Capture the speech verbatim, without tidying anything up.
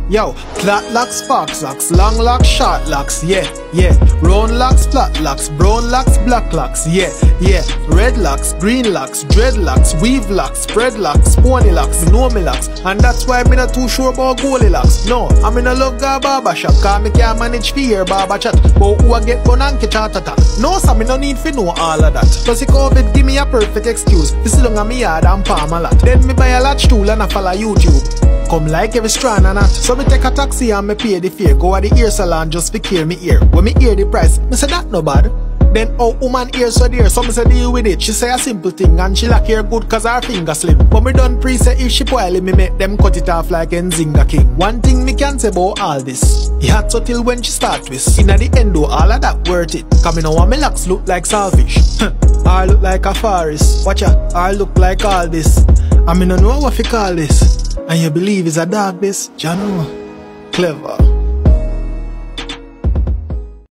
Yo, flat locks, sparks locks, long locks, short locks, yeah, yeah. Round locks, flat locks, brown locks, black locks, yeah, yeah. Red locks, green locks, dreadlocks, weave locks, spread locks, pony locks, know me locks. And that's why I'm not too sure about goalie locks. No, I'm in a love guy barber shop, cause me can't manage fear barber chat. But who I get gun and catch heart attack? No, so me no need to know all of that. Plus the COVID give me a perfect excuse. This long on me yard and palm a lot. Then me buy a latch tool and I follow YouTube. Come like every strand and that. So me take a taxi and me pay the fare. Go at the ear salon just to clear me ear. When me hear the price, me say that no bad. Then oh woman ear so dear, so me say deal with it. She say a simple thing and she like hair good cause her finger slim. But me done pre say if she spoil it, me make them cut it off like Nzinga King. One thing me can say about all this, it had so till when she start twist. In at the end though, all of that worth it. Cause me know what me locks look like saltfish. I look like a forest. Watch out, I look like all this. I me no know what you call this. And you believe it's a dog this? Jano, clever.